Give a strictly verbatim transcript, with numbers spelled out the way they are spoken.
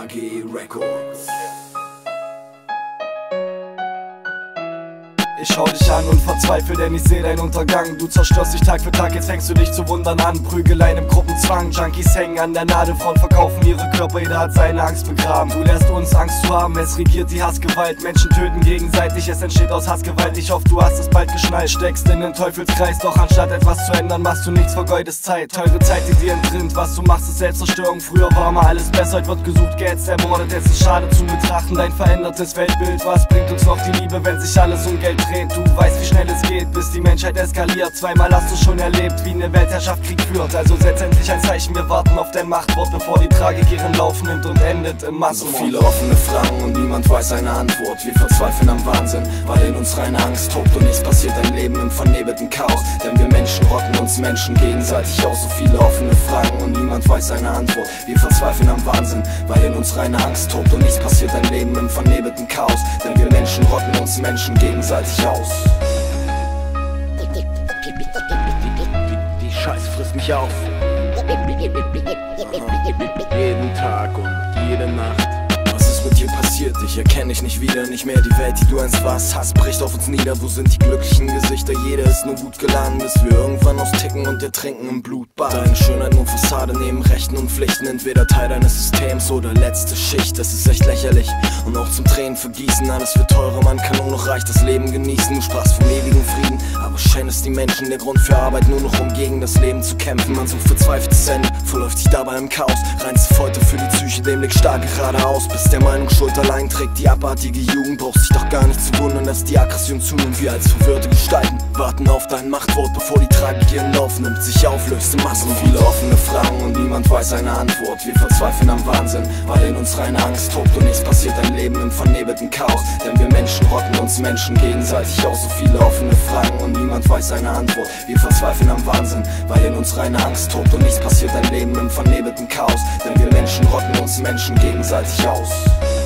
G Records. Ich schau dich an und verzweifle, denn ich seh deinen Untergang. Du zerstörst dich Tag für Tag, jetzt fängst du dich zu wundern an. Prügeleien im Gruppenzwang, Junkies hängen an der Nadel, Frauen verkaufen ihre Körper, jeder hat seine Angst begraben. Du lässt uns Angst zu haben, es regiert die Hassgewalt. Menschen töten gegenseitig, es entsteht aus Hassgewalt. Ich hoffe, du hast es bald geschnallt, steckst in den Teufelskreis. Doch anstatt etwas zu ändern, machst du nichts, vergeudest Zeit. Teure Zeit, die dir entrinnt, was du machst, ist Selbstzerstörung. Früher war mal alles besser, heute wird gesucht, Geld ermordet. Es ist schade zu betrachten, dein verändertes Weltbild. Was bringt uns noch die Liebe, wenn sich alles um Geld dreht? Du weißt, wie schnell es geht, bis die Menschheit eskaliert. Zweimal hast du schon erlebt, wie eine Weltherrschaft Krieg führt. Also setz endlich ein Zeichen, wir warten auf dein Machtwort, bevor die Tragik ihren Lauf nimmt und endet im Massenmord. So viele offene Fragen und niemand weiß eine Antwort. Wir verzweifeln am Wahnsinn, weil in uns reine Angst tobt und nichts passiert, ein Leben im vernebelten Chaos. Denn wir Menschen rotten uns Menschen gegenseitig aus. So viele offene Fragen und niemand weiß eine Antwort. Wir verzweifeln am Wahnsinn, weil in uns reine Angst tobt und nichts passiert, ein Leben im vernebelten Chaos. Denn wir Menschen rotten uns Menschen gegenseitig aus. Die Scheiß frisst mich auf. Jeden Tag und jede Nacht. Was ist mit dir passiert? Ich erkenne dich nicht wieder, nicht mehr die Welt, die du einst warst. Hass bricht auf uns nieder, wo sind die glücklichen Gesichter? Jeder ist nur Wut geladen, bis wir irgendwann austicken und ertrinken im Blutbad. Deine Schönheit nur Fassade neben Rechten und Pflichten, entweder Teil deines Systems oder letzte Schicht. Das ist echt lächerlich und auch zum Tränen vergießen. Alles wird teurer, man kann nur noch reich das Leben genießen. Du sprachst vom ewigen Frieden, aber scheinen es die Menschen der Grund für Arbeit, nur noch um gegen das Leben zu kämpfen. Man sucht verzweifeltes Ende, verläuft sich dabei im Chaos. Reinste Folter für die Psyche, dem Blick stark geradeaus, bis der Meinung Schuld allein trägt. Die abartige Jugend braucht sich doch gar nicht zu wundern, dass die Aggression zunimmt. Wir als verwirrte Gestalten warten auf dein Machtwort, bevor die Tragik ihren Lauf nimmt, sich auflöst im Massen. Viele offene Fragen und niemand weiß eine Antwort. Wir verzweifeln am Wahnsinn, weil in uns reine Angst tobt und nichts passiert, ein Leben im vernebelten Chaos. Denn wir Menschen rotten uns Menschen gegenseitig aus. So viele offene Fragen und niemand weiß eine Antwort. Wir verzweifeln am Wahnsinn, weil in uns reine Angst tobt und nichts passiert, ein Leben im vernebelten Chaos. Denn wir Menschen rotten uns Menschen gegenseitig aus.